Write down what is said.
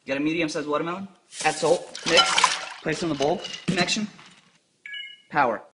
Got a medium-sized watermelon. Add salt. Mix. Place in the bowl. Connection. Power.